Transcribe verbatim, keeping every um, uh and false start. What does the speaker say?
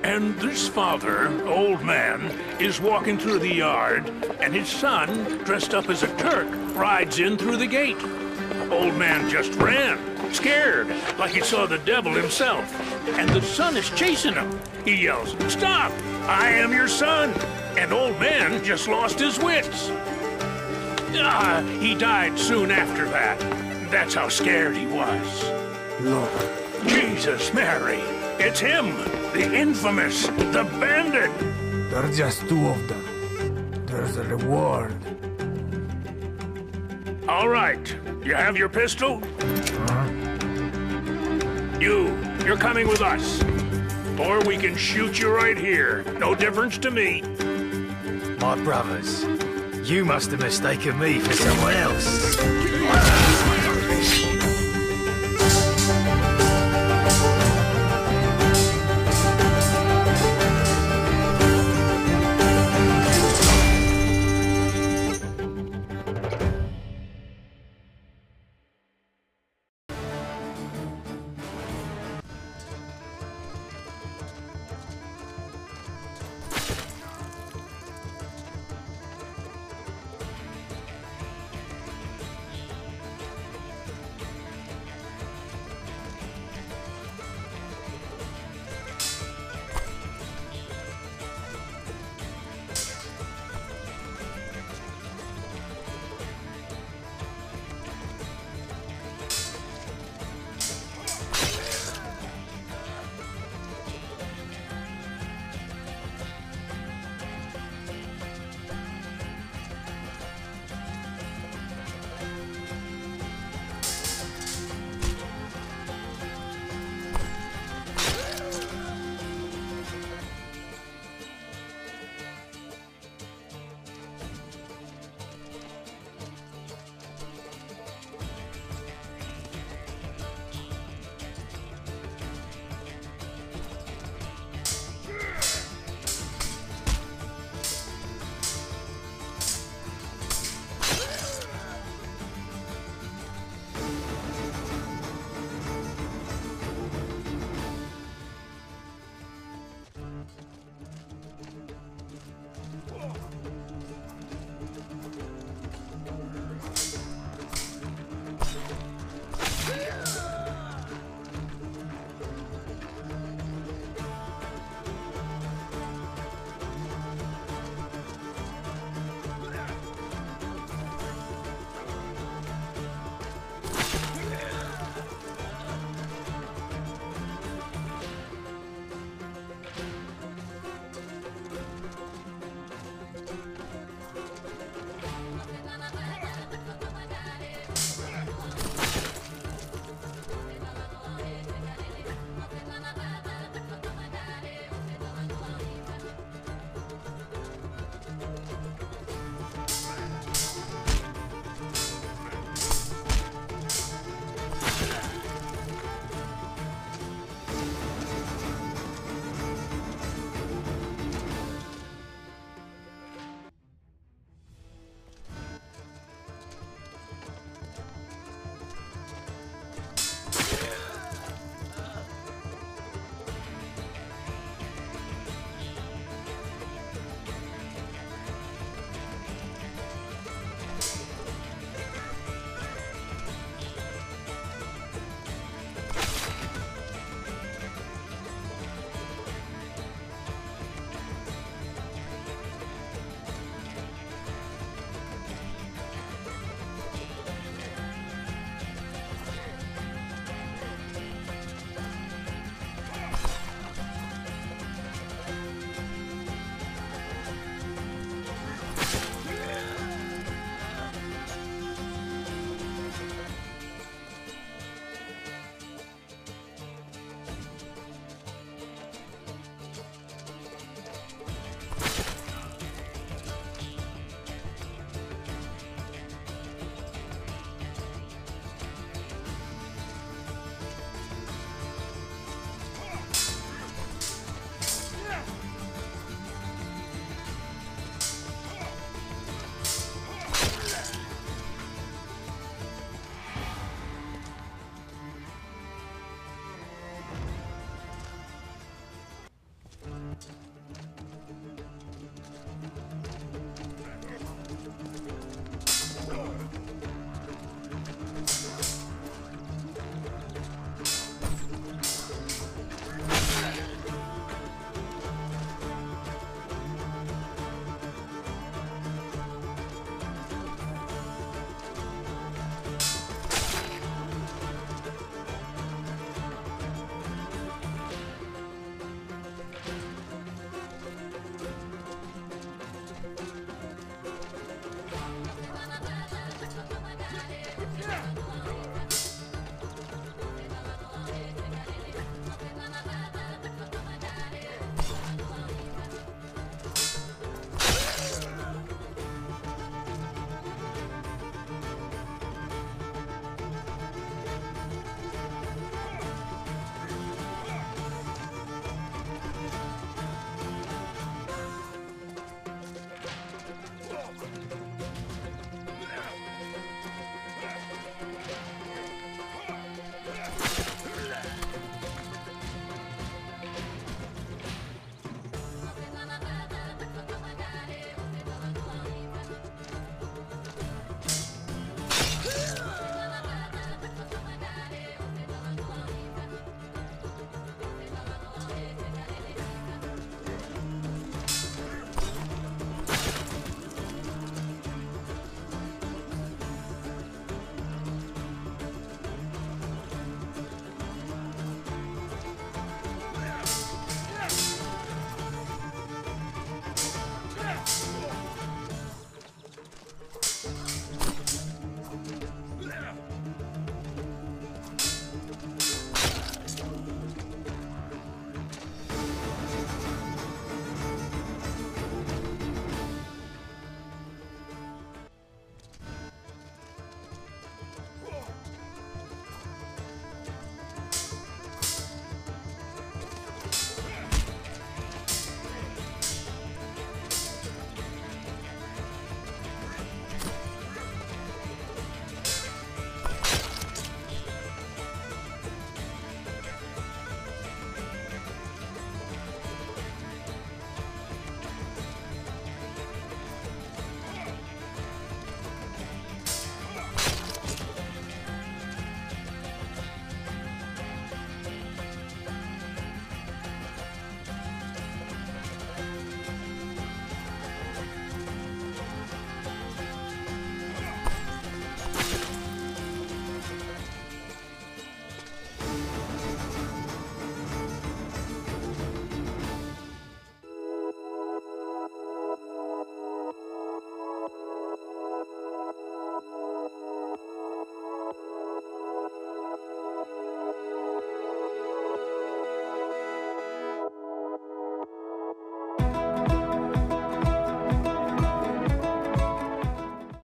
And this father, old man, is walking through the yard, and his son, dressed up as a Turk, rides in through the gate. Old man just ran, scared, like he saw the devil himself. And the son is chasing him. He yells, "Stop! I am your son!" And old man just lost his wits. Ah, he died soon after that. That's how scared he was. Look. Jesus, Mary! It's him! The infamous! The bandit! There are just two of them. There's a reward. All right. You have your pistol? Huh? You, you're coming with us. Or we can shoot you right here. No difference to me. My brothers, you must have mistaken me for someone else.